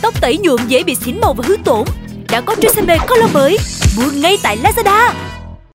tóc tẩy nhuộm dễ bị xỉn màu và hư tổn đã có Tresemme Color mới, mua ngay tại Lazada.